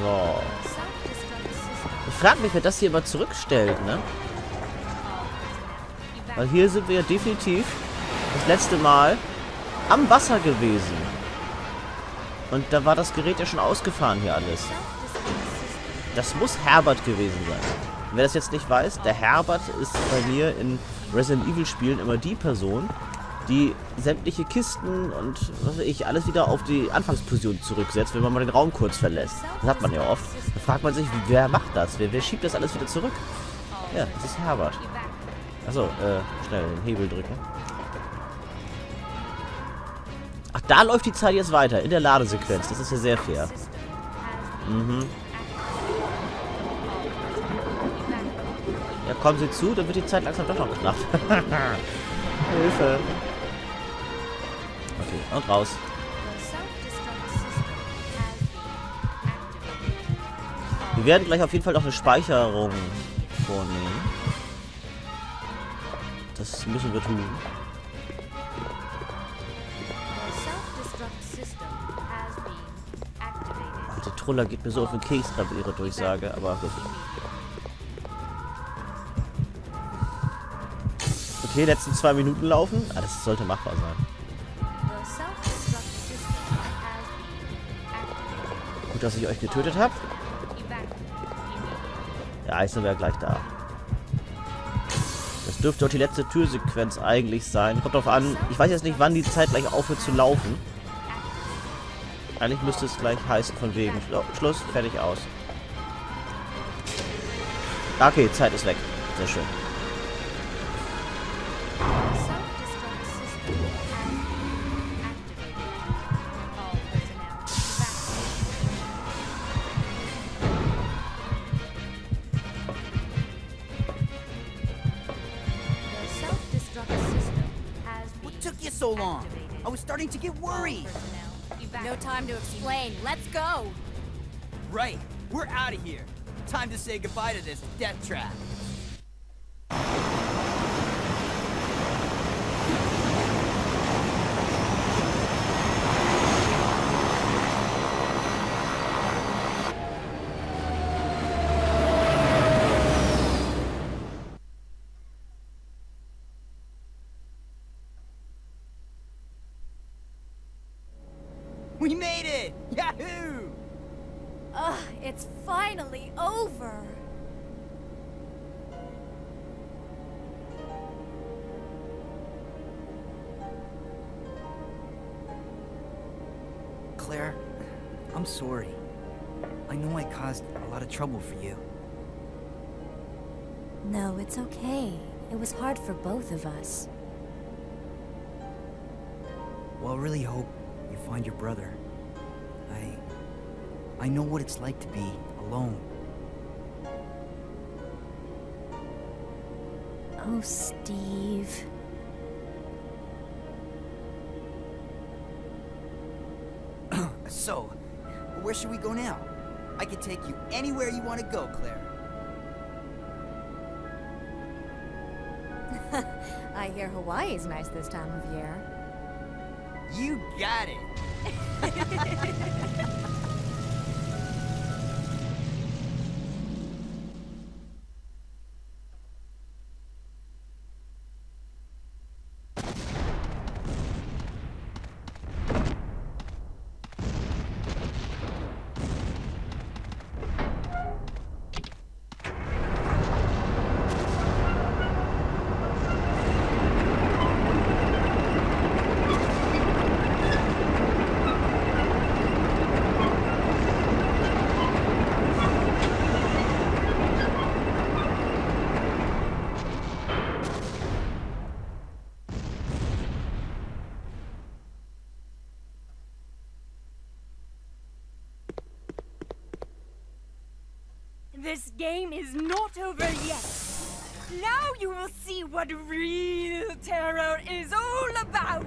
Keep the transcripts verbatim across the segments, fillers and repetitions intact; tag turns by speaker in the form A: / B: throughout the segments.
A: So. Ich frage mich, wer das hier immer zurückstellt, ne? Weil hier sind wir ja definitiv das letzte Mal am Wasser gewesen. Und da war das Gerät ja schon ausgefahren hier alles. Das muss Herbert gewesen sein. Und wer das jetzt nicht weiß, der Herbert ist bei mir in Resident Evil Spielen immer die Person, die sämtliche Kisten und was weiß ich, alles wieder auf die Anfangsposition zurücksetzt, wenn man mal den Raum kurz verlässt. Das hat man ja oft. Da fragt man sich, wer macht das? Wer, wer schiebt das alles wieder zurück? Ja, das ist Herbert. Achso, äh, schnell den Hebel drücken. Ach, da läuft die Zeit jetzt weiter, in der Ladesequenz. Das ist ja sehr fair. Mhm. Ja, kommen Sie zu, dann wird die Zeit langsam doch noch knapp. Hilfe. Okay, und raus. Wir werden gleich auf jeden Fall noch eine Speicherung vornehmen. Das müssen wir tun. Oh, der Troller geht mir so auf den Keks gerade mit ihrer Durchsage, aber gut. Okay, letzten zwei Minuten laufen. Ah, das sollte machbar sein. Gut, dass ich euch getötet habe. Ja, Eisen wäre gleich da. Das dürfte auch die letzte Türsequenz eigentlich sein. Kommt drauf an. Ich weiß jetzt nicht, wann die Zeit gleich aufhört zu laufen. Eigentlich müsste es gleich heißen von wegen Schluss, fertig, aus. Okay, Zeit ist weg. Sehr schön.
B: So long. I was starting to get worried.
C: No time to explain. Let's go.
B: Right. We're out of here. Time to say goodbye to this death trap. We made it! Yahoo!
C: Ugh, it's finally over.
B: Claire, I'm sorry. I know I caused a lot of trouble for you.
D: No, it's okay. It was hard for both of us.
B: Well, I really hope you find your brother. I... I know what it's like to be alone.
D: Oh, Steve.
B: So, where should we go now? I can take you anywhere you want to go, Claire.
C: I hear Hawaii's nice this time of year.
B: You got it!
E: This game is not over yet. Now you will see what real terror is all about.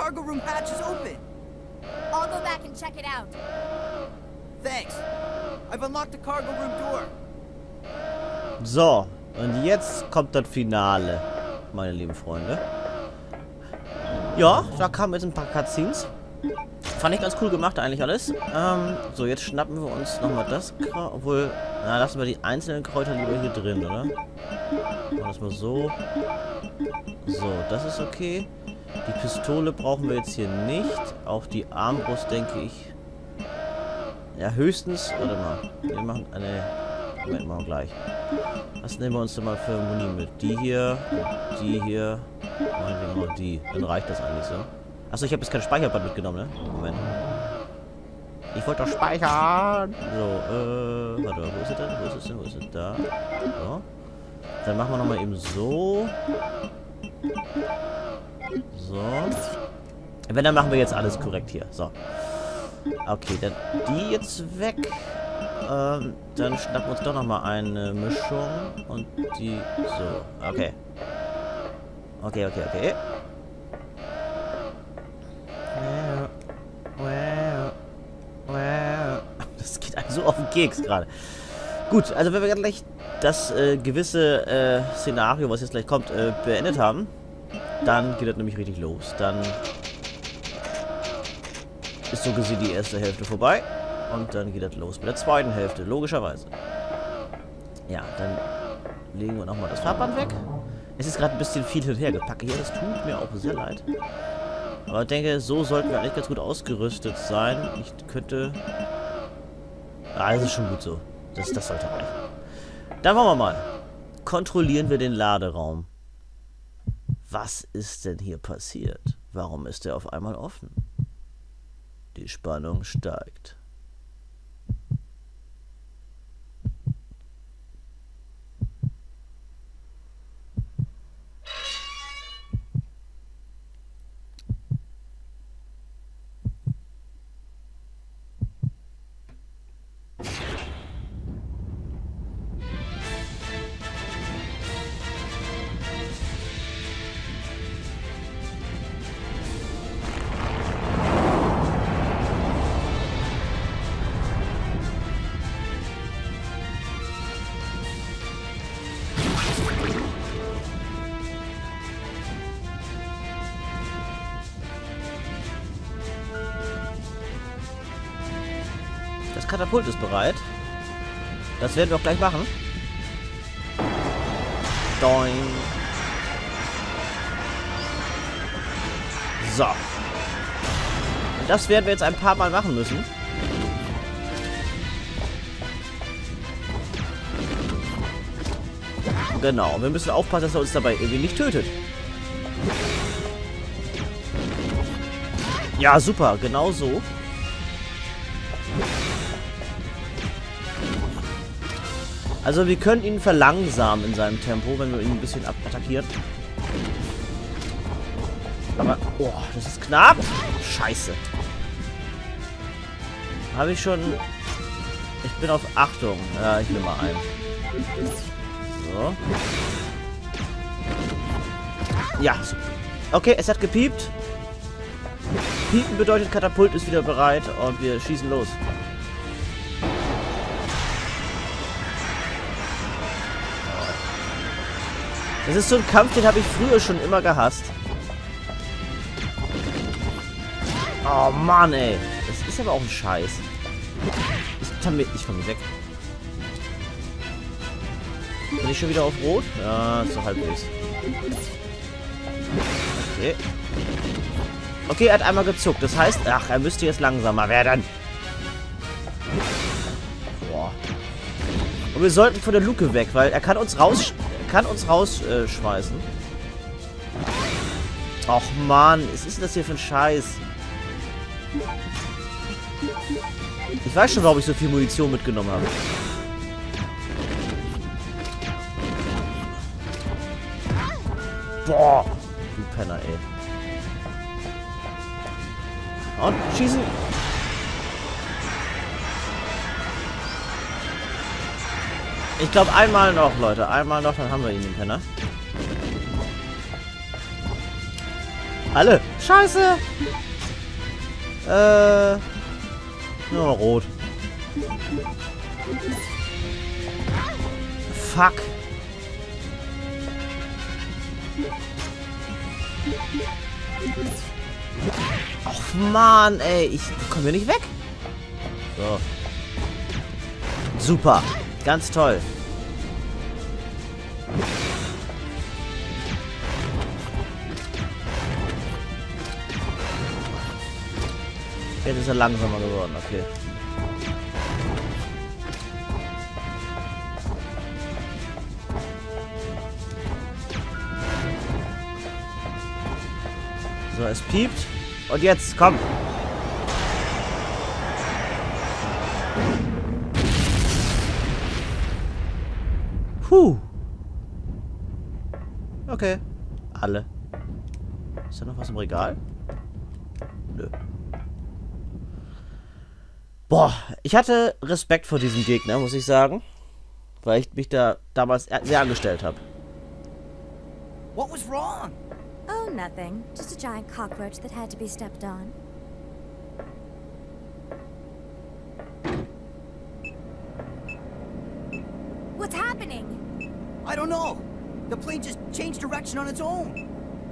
B: cargo room hatch is open.
C: I'll go back and check it out.
B: Thanks. I've unlocked the cargo room door.
A: So, und jetzt kommt das Finale, meine lieben Freunde. Ja, da kamen jetzt ein paar Cutscenes. Fand ich ganz cool gemacht eigentlich alles. Ähm, so, jetzt schnappen wir uns nochmal das Kraut. Obwohl, na, lassen wir die einzelnen Kräuter lieber hier drin, oder? Machen wir das mal so. So, das ist okay. Die Pistole brauchen wir jetzt hier nicht. Auch die Armbrust, denke ich. Ja, höchstens. Warte mal. Wir machen eine. Moment, machen wir gleich. Was nehmen wir uns denn mal für Muni mit? Die hier. Die hier. Meinetwegen noch die. Dann reicht das eigentlich so. Achso, ich habe jetzt kein Speicherband mitgenommen, ne? Moment. Ich wollte doch speichern. So, äh. Warte mal, wo ist es denn? Wo ist es denn? Wo ist es da? So. Dann machen wir nochmal eben so. So. Wenn, dann machen wir jetzt alles korrekt hier. So. Okay, dann die jetzt weg. Ähm, dann schnappen wir uns doch nochmal eine Mischung. Und die so. Okay. Okay, okay, okay. Das geht einem so auf den Keks gerade. Gut, also wenn wir gleich das äh, gewisse äh, Szenario, was jetzt gleich kommt, äh, beendet haben, dann geht das nämlich richtig los. Dann ist so gesehen die erste Hälfte vorbei. Und dann geht das los mit der zweiten Hälfte, logischerweise. Ja, dann legen wir nochmal das Farbband weg. Es ist gerade ein bisschen viel hin und her gepackt hier, das tut mir auch sehr leid. Aber ich denke, so sollten wir eigentlich ganz gut ausgerüstet sein. Ich könnte... Ah, das ist schon gut so. Das, das sollte reichen. Dann wollen wir mal. Kontrollieren wir den Laderaum. Was ist denn hier passiert? Warum ist er auf einmal offen? Die Spannung steigt. Das Katapult ist bereit. Das werden wir auch gleich machen. Doing. So. Und das werden wir jetzt ein paar Mal machen müssen. Genau. Wir müssen aufpassen, dass er uns dabei irgendwie nicht tötet. Ja, super. Genau so. Also wir können ihn verlangsamen in seinem Tempo, wenn wir ihn ein bisschen attackieren. Aber, oh, das ist knapp. Scheiße. Habe ich schon... Ich bin auf Achtung. Ja, ich nehme mal ein. So. Ja, super. Okay, es hat gepiept. Piepen bedeutet, Katapult ist wieder bereit und wir schießen los. Das ist so ein Kampf, den habe ich früher schon immer gehasst. Oh Mann, ey. Das ist aber auch ein Scheiß. Ich kann mir, ich kann mir weg. Bin ich schon wieder auf Rot? Ja, ist doch halbwegs. Okay. Okay, er hat einmal gezuckt. Das heißt, ach, er müsste jetzt langsamer werden. Boah. Und wir sollten von der Luke weg, weil er kann uns raus... kann uns rausschmeißen. Äh, Och Mann, was ist denn das hier für ein Scheiß? Ich weiß schon, warum ich so viel Munition mitgenommen habe. Boah, du Penner, ey. Und schießen. Ich glaube einmal noch, Leute. Einmal noch, dann haben wir ihn, den Penner. Alle. Scheiße. Äh. Nur rot. Fuck. Och Mann, ey. Ich komme hier nicht weg. So. Super. Ganz toll. Jetzt ist er langsamer geworden, okay. So, es piept. Und jetzt, komm. Puh. Okay. Alle. Ist da noch was im Regal? Nö. Boah, ich hatte Respekt vor diesem Gegner, muss ich sagen. Weil ich mich da damals sehr angestellt habe.
B: What was wrong?
D: Oh, nothing. Just a giant cockroach that had to be stepped on.
C: What's happening?
B: I don't know. The plane just changed direction on its own.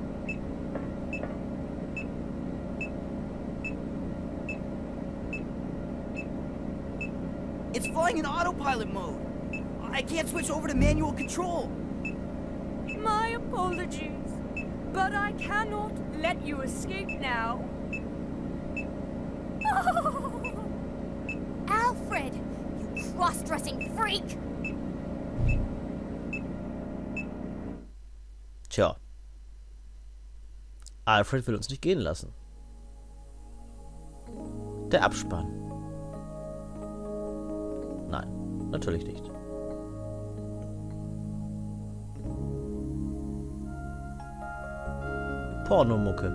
B: It's flying in autopilot mode. I can't switch over to manual control.
E: My apologies, but I cannot let you escape now.
C: Alfred! You cross-dressing freak!
A: Tja. Alfred will uns nicht gehen lassen. Der Abspann. Nein, natürlich nicht. Pornomucke.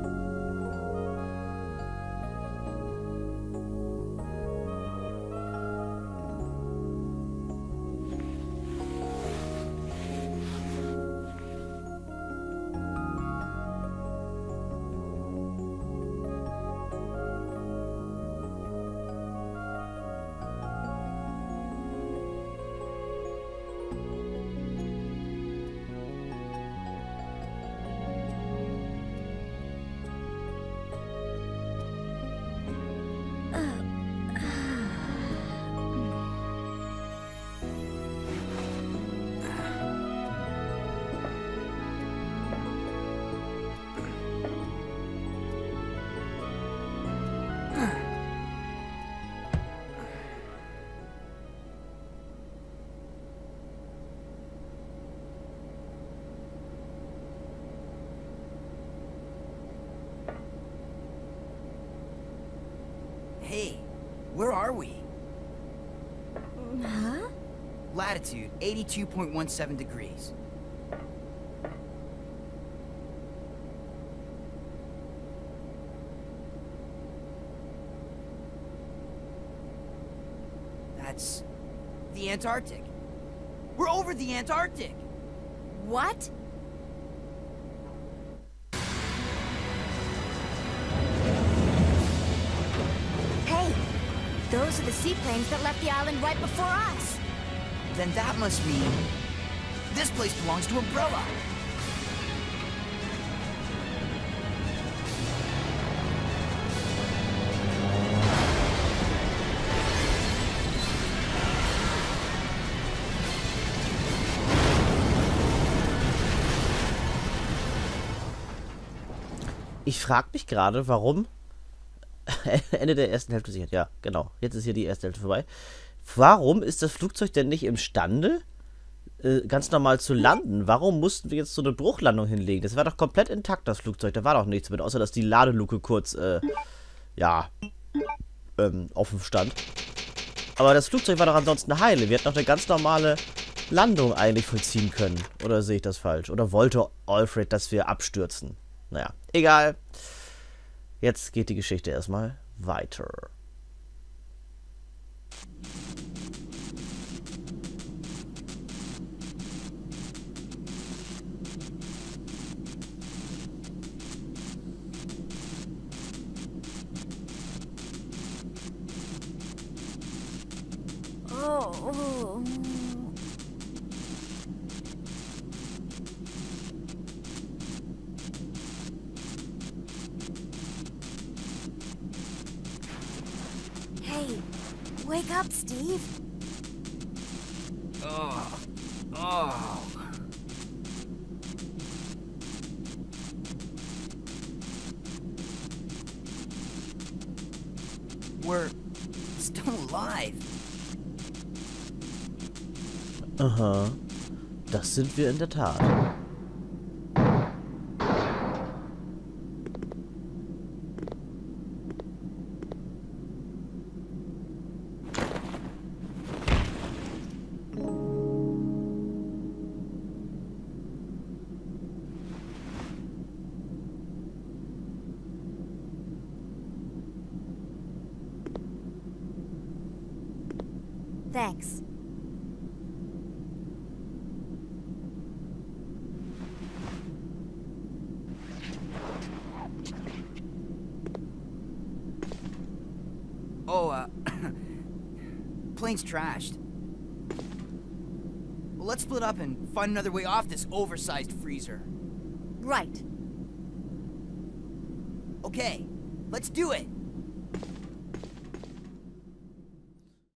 B: Hey, where are we?
D: Huh?
B: Latitude, eighty-two point one seven degrees. That's the Antarctic. We're over the Antarctic.
C: What? Hey, those are the seaplanes that left the island right before us.
B: Then that must mean this place belongs to Umbrella.
A: Ich frage mich gerade, warum Ende der ersten Hälfte sichert. Ja, genau. Jetzt ist hier die erste Hälfte vorbei. Warum ist das Flugzeug denn nicht imstande, äh, ganz normal zu landen? Warum mussten wir jetzt so eine Bruchlandung hinlegen? Das war doch komplett intakt, das Flugzeug. Da war doch nichts mit, außer dass die Ladeluke kurz, äh, ja, ähm, offen stand. Aber das Flugzeug war doch ansonsten heile. Wir hätten doch eine ganz normale Landung eigentlich vollziehen können. Oder sehe ich das falsch? Oder wollte Alfred, dass wir abstürzen? Naja, egal. Jetzt geht die Geschichte erstmal weiter.
D: Wake up, Steve.
B: Oh. Oh. We're still alive.
A: Aha. Das sind wir in der Tat.
D: Thanks.
B: Oh, uh... plane's trashed. Well, let's split up and find another way off this oversized freezer.
D: Right.
B: Okay, let's do it!